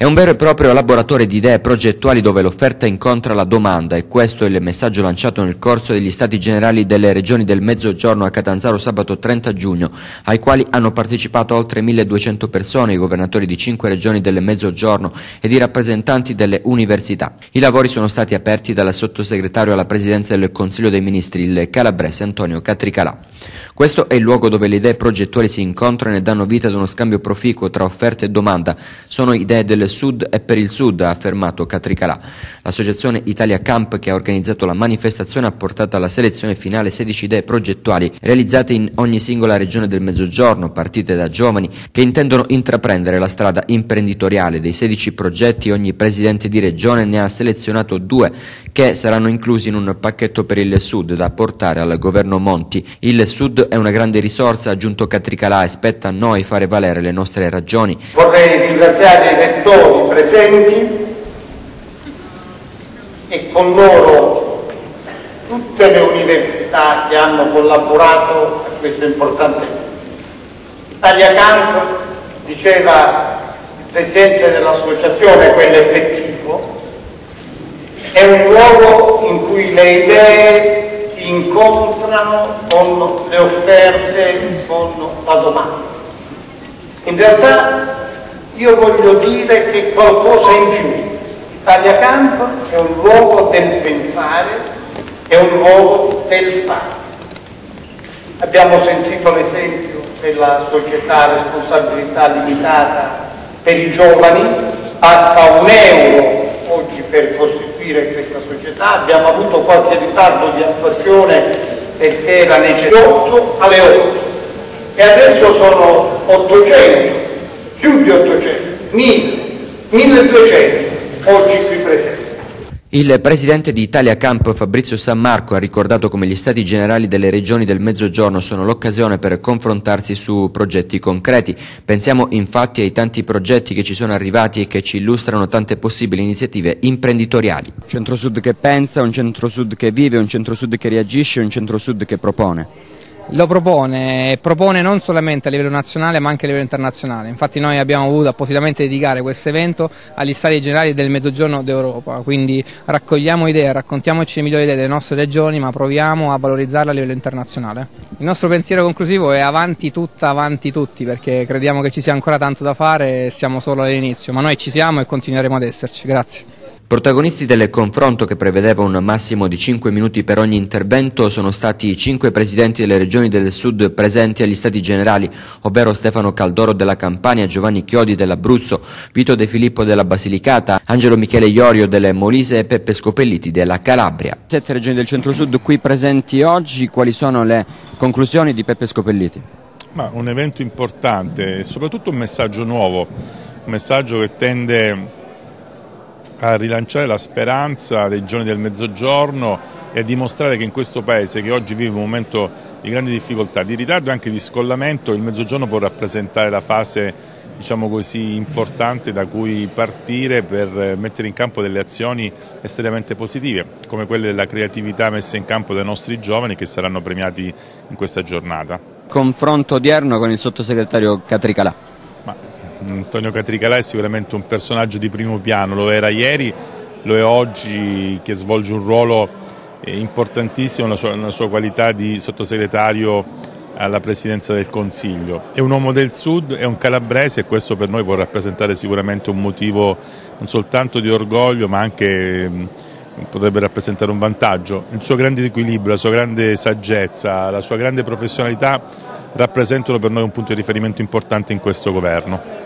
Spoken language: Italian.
È un vero e proprio laboratorio di idee progettuali dove l'offerta incontra la domanda e questo è il messaggio lanciato nel corso degli Stati Generali delle Regioni del Mezzogiorno a Catanzaro sabato 30 giugno, ai quali hanno partecipato oltre 1200 persone, i governatori di 5 regioni del Mezzogiorno ed i rappresentanti delle università. I lavori sono stati aperti dal sottosegretario alla Presidenza del Consiglio dei Ministri, il calabrese Antonio Catricalà. Questo è il luogo dove le idee progettuali si incontrano e danno vita ad uno scambio proficuo tra offerta e domanda. Sono idee del Sud e per il Sud, ha affermato Catricalà. L'associazione Italia Camp, che ha organizzato la manifestazione, ha portato alla selezione finale 16 idee progettuali realizzate in ogni singola regione del Mezzogiorno, partite da giovani che intendono intraprendere la strada imprenditoriale. Dei 16 progetti ogni presidente di regione ne ha selezionato 2 che saranno inclusi in un pacchetto per il Sud da portare al governo Monti. Il Sud è una grande risorsa, ha aggiunto Catricalà, e spetta a noi fare valere le nostre ragioni. Vorrei ringraziare i rettori presenti e con loro tutte le università che hanno collaborato a questo importante evento. Italia Camp, diceva il presidente dell'associazione, quello effettivo, è un luogo in cui le idee si incontrano con le offerte, con la domanda. In realtà io voglio dire che qualcosa in più. Italia Camp è un luogo del pensare, è un luogo del fare. Abbiamo sentito l'esempio della società a responsabilità limitata per i giovani, basta €1 oggi per costituire questa società. Abbiamo avuto qualche ritardo di attuazione perché era necessario alle 8 e adesso sono 800, più di 800, 1200 oggi qui presenti. Il presidente di Italia Camp, Fabrizio Sammarco, ha ricordato come gli Stati Generali delle Regioni del Mezzogiorno sono l'occasione per confrontarsi su progetti concreti. Pensiamo infatti ai tanti progetti che ci sono arrivati e che ci illustrano tante possibili iniziative imprenditoriali. Un centro-sud che pensa, un centro-sud che vive, un centro-sud che reagisce, un centro-sud che propone. Lo propone non solamente a livello nazionale ma anche a livello internazionale. Infatti noi abbiamo voluto appositamente dedicare questo evento agli Stati Generali del Mezzogiorno d'Europa, quindi raccogliamo idee, raccontiamoci le migliori idee delle nostre regioni, ma proviamo a valorizzarle a livello internazionale. Il nostro pensiero conclusivo è avanti tutta, avanti tutti, perché crediamo che ci sia ancora tanto da fare e siamo solo all'inizio, ma noi ci siamo e continueremo ad esserci. Grazie. Protagonisti del confronto, che prevedeva un massimo di 5 minuti per ogni intervento, sono stati i 5 presidenti delle regioni del Sud presenti agli Stati Generali, ovvero Stefano Caldoro della Campania, Giovanni Chiodi dell'Abruzzo, Vito De Filippo della Basilicata, Angelo Michele Iorio delle Molise e Peppe Scopelliti della Calabria. 7 regioni del centro-sud qui presenti oggi, quali sono le conclusioni di Peppe Scopelliti? Un evento importante e soprattutto un messaggio nuovo, un messaggio che tende a rilanciare la speranza dei giovani del Mezzogiorno e a dimostrare che in questo Paese, che oggi vive un momento di grandi difficoltà, di ritardo e anche di scollamento, il Mezzogiorno può rappresentare la fase, diciamo così, importante da cui partire per mettere in campo delle azioni estremamente positive, come quelle della creatività messa in campo dai nostri giovani, che saranno premiati in questa giornata. Confronto odierno con il sottosegretario Catricalà. Antonio Catricalà è sicuramente un personaggio di primo piano, lo era ieri, lo è oggi, che svolge un ruolo importantissimo nella sua qualità di sottosegretario alla Presidenza del Consiglio. È un uomo del Sud, è un calabrese e questo per noi può rappresentare sicuramente un motivo non soltanto di orgoglio ma anche potrebbe rappresentare un vantaggio. Il suo grande equilibrio, la sua grande saggezza, la sua grande professionalità rappresentano per noi un punto di riferimento importante in questo governo.